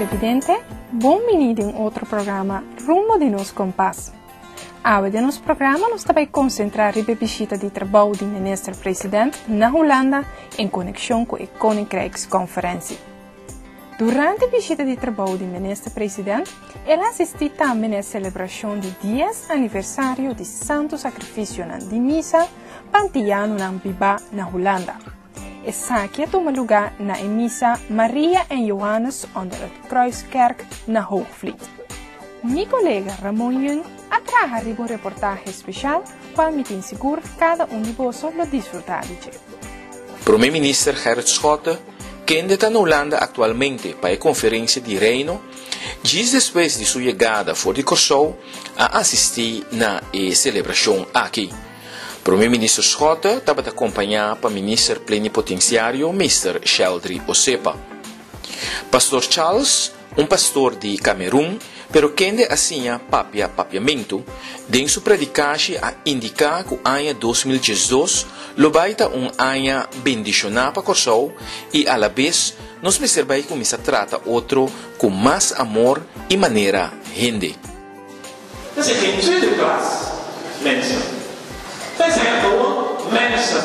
televidente, bem-vindo em outro programa Rumo de Nos Compás. Hoje, nosso programa, nós vai concentrar na visita de trabalho do ministro-presidente na Holanda em conexão com a Koninkrijksconferentie. Durante a visita de trabalho do ministro-presidente, ele assistiu também à celebração do 10º aniversário de Santo Sacrifício de Missa, Pantiano na Biba, na Holanda. Essa aqui toma lugar na missa Maria e Johannes onder het Kruiskerk na Hoogvliet. Meu colega Ramon Jung atraja uma reportagem especial para me seguro cada de vocês lo desfrutar de. Primeiro-ministro Gerrit Schotten, que está na Holanda atualmente para a Conferência de Reino, dias depois de sua chegada fora de Kosovo, a assistir na celebração aqui. Primeiro-ministro Schotten estava acompanhado pelo ministro plenipotenciário Mr. Sheldry Osepa. Pastor Charles, pastor de Camerún, pero que assinha papiamento, de sua predicação a indicar que o ano 2012 lo baita ano bendicionado para Kosovo e, a la vez, nos preserva como se trata outro com mais amor e maneira gente. Dat zijn geen tweede plaats mensen. Wij zijn gewoon mensen.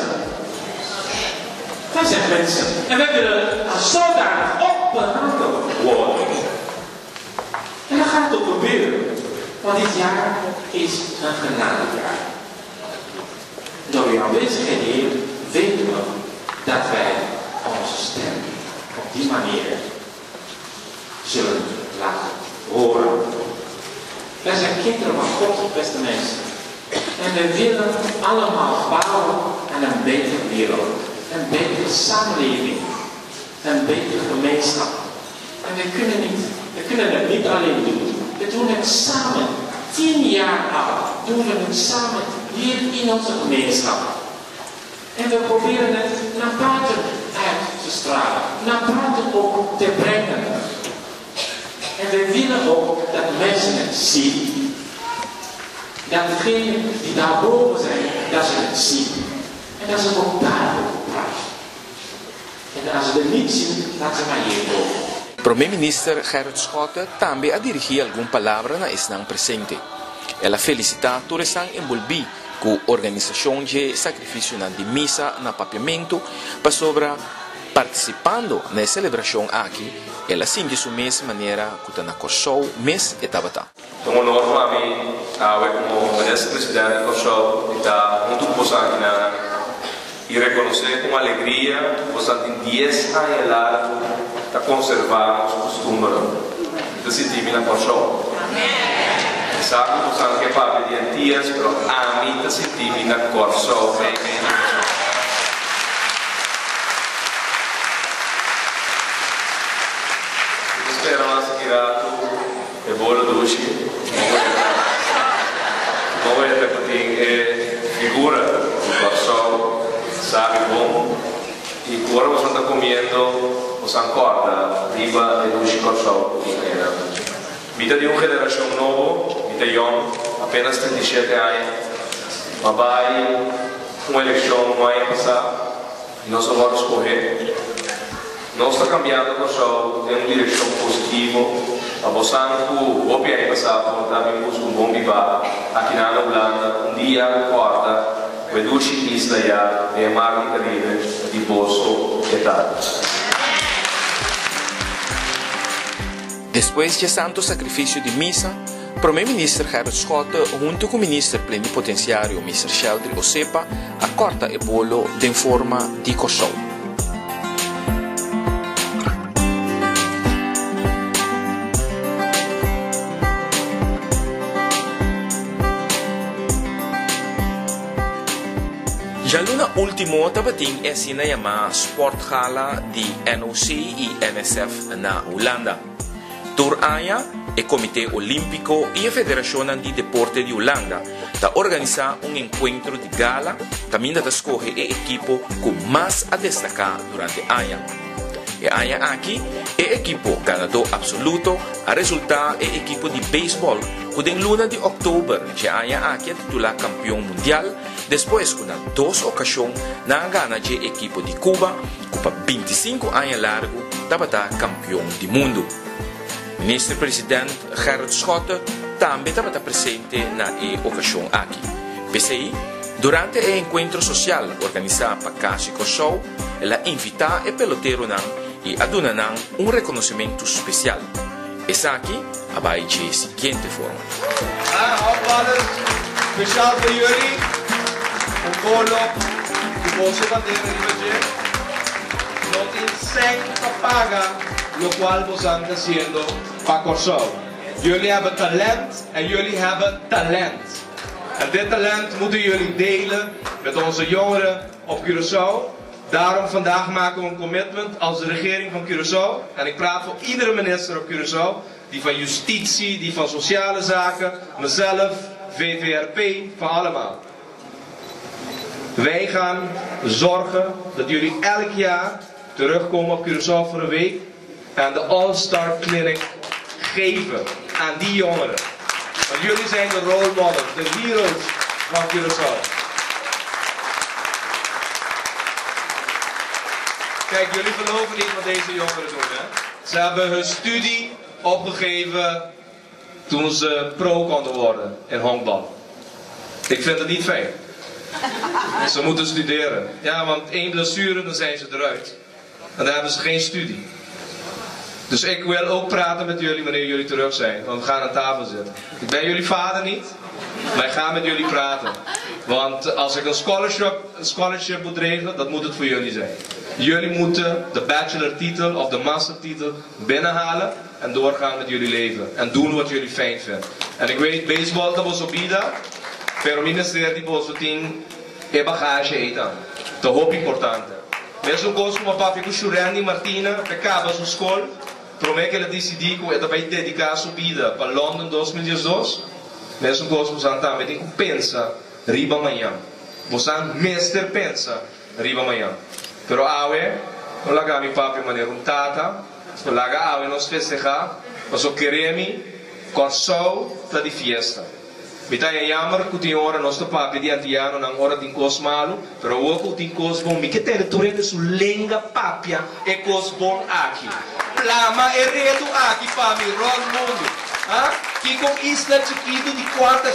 Wij zijn mensen. En wij willen als zodanig opbehandeld worden. En dat gaat ook gebeuren. Want dit jaar is een genadejaar. Door uw aanwezigheid hier weten we dat wij onze stem op die manier zullen laten horen. Wij zijn kinderen van God, beste mensen. En we willen allemaal bouwen aan een betere wereld, een betere samenleving, een betere gemeenschap. En we kunnen het niet alleen doen. We doen het samen. 10 jaar al doen we het samen hier in onze gemeenschap. En we proberen het naar buiten uit te stralen, naar buiten ook te brengen. En we willen ook dat mensen het zien. Dat degenen die daarboven zijn, dat ze het zien. En dat ze het ook daarvoor praten. En als ze het niet zien, dat ze maar hierboven. Primeiro-ministro Gerrit Schotten também a dirigir alguma palavra na estão presente. Ela felicita todos os envolvidos com a organização de sacrifício de missa na papiamento para sobre participando na celebração aqui. Ela sente sua mesma maneira que está na Kosovo, mês e Tabata. É um honor para mim, como ministro-presidente de Kosovo, estar junto com vocês e reconhecer com alegria que vocês têm 10 anos largo para conservar os costumes desse time na Kosovo. Sabe que vocês que falam de antigas, mas a mim desse time na Kosovo. Esperamos que é boa doce. Não é repetir figura do Kosovo, sabe bom. E agora você está comendo, você acorda, riba de doce Kosovo. Vida de uma geração nova, vida young, apenas 37 anos, mas vai uma eleição no ano passado e nós vamos escolher. Nós estamos cambiando o Kosovo em uma direção positiva. A você o ano passado também buscou um bom vivar aqui na Holanda. Dia acorda, com a doce isla já, e a mar de Caribe, de Bosso e tal. Depois de Santo Sacrifício de Missa, o primeiro-ministro Gerrit Schotten, junto com o ministro plenipotenciário Mr. Sheldry Osepa, acorta o bolo de forma de Kosovo. Já no último tabating é assim chamada Sportgala de NOC e NSF na Holanda. Door AIA, o Comitê Olímpico e a Federação de Deporte de Holanda está organizando encontro de gala, também está escolher a equipe com mais a destacar durante a AIA. E a AIA aqui é a equipe ganador absoluto, a resultar é a equipe de beisebol, que em luna de outubro já a AIA aqui é titular campeão mundial, depois com 2 ocasiões na gana de equipe de Cuba, com 25 anos largo, estava campeão do mundo. Minister-president Gerrit Schotten também estava presente na ocasião aqui. PCI, durante o encontro social organizado por Casi Corsou, ela invita o peloteiro e aduna reconhecimento especial. Essa aqui vai de seguinte forma. Opladers, speciaal voor jullie. Een voorloop, de boze bandeira de Bagé. Não tem sem paga, lo qual vos anda haciendo para Corsou. Jullie hebben talent en jullie hebben talent. En dit talent moeten jullie delen met onze jongeren op Curaçao. Daarom vandaag maken we een commitment als de regering van Curaçao. En ik praat voor iedere minister op Curaçao. Die van justitie, die van sociale zaken, mezelf, VVRP, van allemaal. Wij gaan zorgen dat jullie elk jaar terugkomen op Curaçao voor een week. En de All-Star Clinic geven aan die jongeren. Want jullie zijn de role models, de heroes van Curaçao. Kijk, jullie geloven niet wat deze jongeren doen, hè? Ze hebben hun studie opgegeven toen ze pro konden worden in honkbal. Ik vind het niet fijn. Ze moeten studeren. Ja, want 1 blessure, dan zijn ze eruit. En dan hebben ze geen studie. Dus ik wil ook praten met jullie wanneer jullie terug zijn. Want we gaan aan tafel zitten. Ik ben jullie vader niet, maar ik ga met jullie praten. Want als ik een scholarship moet regelen, dat moet het voor jullie zijn. Jullie moeten de bachelor-titel of de master-titel binnenhalen en doorgaan met jullie leven. En doen wat jullie fijn vinden. En ik weet, baseball dat was obida, pero minister die was ting e bagage eten. Te hoop importante. Mesmo gosto como papi com Shurani Martina, pecava sua escola, promete que ela decidiu que ela vai dedicar sua vida para London 2012. Mesmo gosto de usar também tem que pensa riba amanhã. Você mestre pensa riba amanhã. Pero awe, não laga mi papi maneira um tata, não laga awe nos festejar, mas o queremos Corsou tá de fiesta. Bita é jammer que tem hora nosso papi de antiano na hora de cosmalo, pero o que tem cosbon, mi que território de su lenga papia é cosbon aqui. Plama é reto aqui para mi rol mundo. Ah? Que com isla chiquito de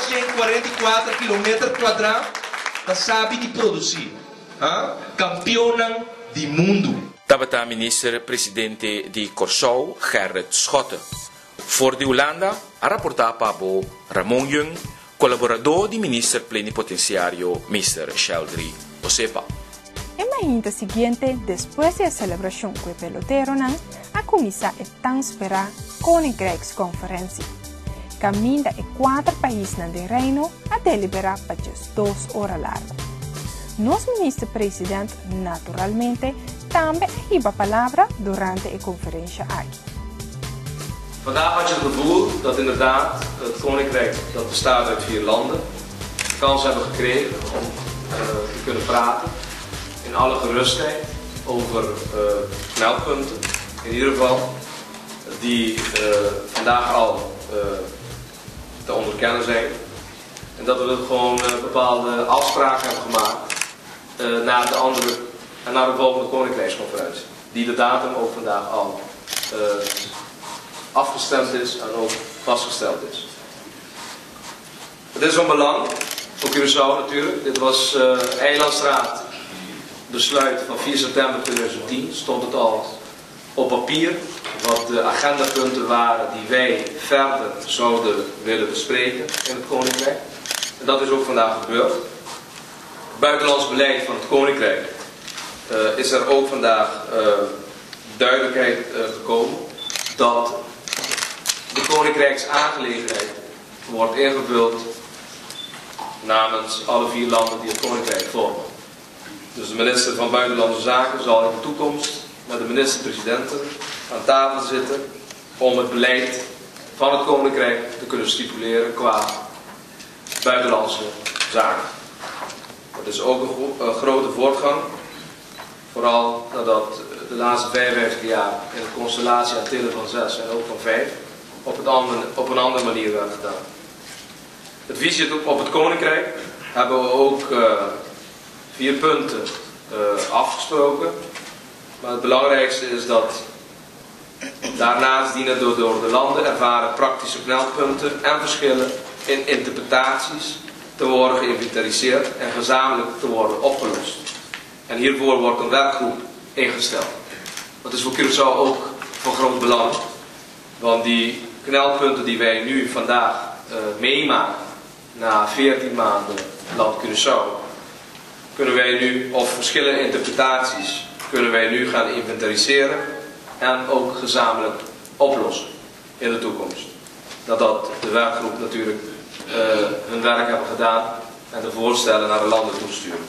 444 km², tá sabe de produzir. Ah? Campeona de mundo. Tabata minister-presidente de Corsou, Gerrit Schotten. Voor de Holanda, a rapportar para Ramon Jung, colaborador do ministro plenipotenciário Mr. Sheldry Osepa. En la quinta siguiente, después de la celebración que pelotero, a comisa e tan espera Koninkrijksconferentie. Caminda e 4 países del reino a deliberar para 2 horas largo. Nos minister-president naturalmente también iba palabra durante la conferencia aquí. Vandaag had je het gevoel dat inderdaad het Koninkrijk, dat bestaat uit 4 landen, de kans hebben gekregen om te kunnen praten in alle gerustheid over meldpunten, in ieder geval, die vandaag al te onderkennen zijn. En dat we gewoon bepaalde afspraken hebben gemaakt naar de volgende Koninkrijksconferentie, die de datum ook vandaag al afgestemd is en ook vastgesteld is. Het is van belang, voor Curaçao natuurlijk. Dit was Eilandsraad besluit van 4 september 2010. Stond het al op papier wat de agendapunten waren die wij verder zouden willen bespreken in het Koninkrijk. En dat is ook vandaag gebeurd. Het buitenlands beleid van het Koninkrijk is er ook vandaag duidelijkheid gekomen dat de Koninkrijksaangelegenheid wordt ingevuld namens alle 4 landen die het Koninkrijk vormen. Dus de minister van Buitenlandse Zaken zal in de toekomst met de minister-presidenten aan tafel zitten om het beleid van het Koninkrijk te kunnen stipuleren qua buitenlandse zaken. Dat is ook een grote voortgang, vooral nadat de laatste 55 jaar in de constellatie Antillen van 6 en ook van 5 op een andere manier werd gedaan. Het visie op het Koninkrijk hebben we ook 4 punten afgesproken. Maar het belangrijkste is dat Daarnaast dienen door de landen ervaren praktische knelpunten en verschillen in interpretaties te worden geïnventariseerd en gezamenlijk te worden opgelost. En hiervoor wordt een werkgroep ingesteld. Dat is voor Curaçao ook van groot belang, want die knelpunten die wij nu vandaag meemaken, na 14 maanden land Curaçao, kunnen wij nu, of verschillende interpretaties, kunnen wij nu gaan inventariseren en ook gezamenlijk oplossen in de toekomst. Dat de werkgroep natuurlijk hun werk hebben gedaan en de voorstellen naar de landen toesturen.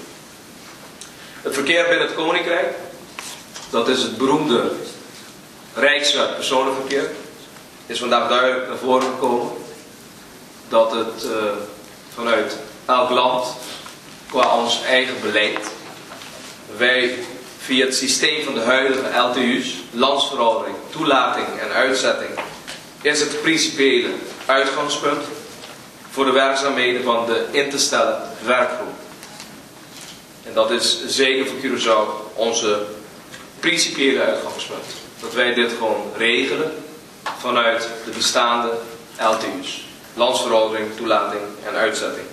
Het verkeer binnen het Koninkrijk, dat is het beroemde Rijkswet personenverkeer, is vandaag duidelijk naar voren gekomen dat het vanuit elk land, qua ons eigen beleid, wij via het systeem van de huidige LTU's, landsverordening, toelating en uitzetting, is het principiële uitgangspunt voor de werkzaamheden van de in te stellen werkgroep. En dat is zeker voor Curaçao onze principiële uitgangspunt. Dat wij dit gewoon regelen vanuit de bestaande LTU's. Landsverordening, toelating en uitzetting.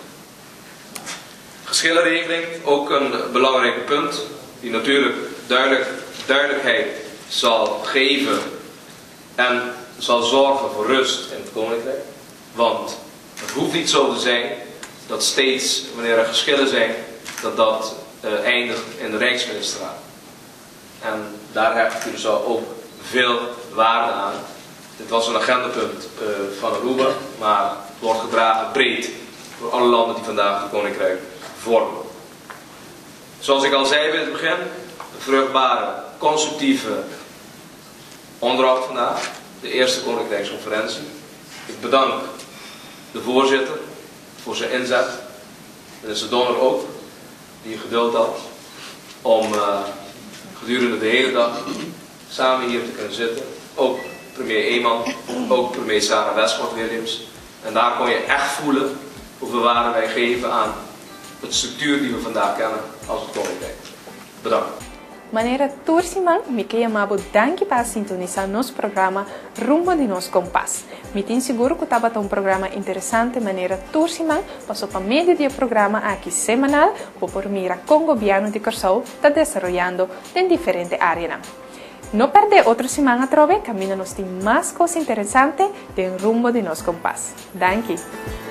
Geschillenregeling, ook een belangrijk punt, die natuurlijk duidelijkheid zal geven en zal zorgen voor rust in het Koninkrijk. Want het hoeft niet zo te zijn dat steeds, wanneer er geschillen zijn, dat eindigt in de Rijksministerraad. En daar hecht Curaçao ook veel waarde aan. Dit was een agendapunt van Aruba, maar het wordt gedragen breed door alle landen die vandaag het Koninkrijk vormen. Zoals ik al zei in het begin, een vruchtbare, constructieve onderhoud vandaag, de eerste Koninkrijksconferentie. Ik bedank de voorzitter voor zijn inzet, minister Donner ook, die geduld had om gedurende de hele dag samen hier te kunnen zitten. Ook premier Eeman, ook premier Sarah Westphal-Williams. En daar kon je echt voelen hoeveel waarde wij geven aan de structuur die we vandaag kennen als het Koninkrijk. Bedankt. Maneira Tursimang, me queria mabo danke para sintonizar nosso programa Rumo de Nos Compás. Me tenho seguro que estava um programa interessante. Maneira Tursimang passou para meio dia programa aqui semanal, por mira com o governo de Curaçao está desenvolvendo em diferentes áreas. Não perder outra semana trove, caminho nos tem mais coisas interessantes de Rumo de Nos Compás. Danke.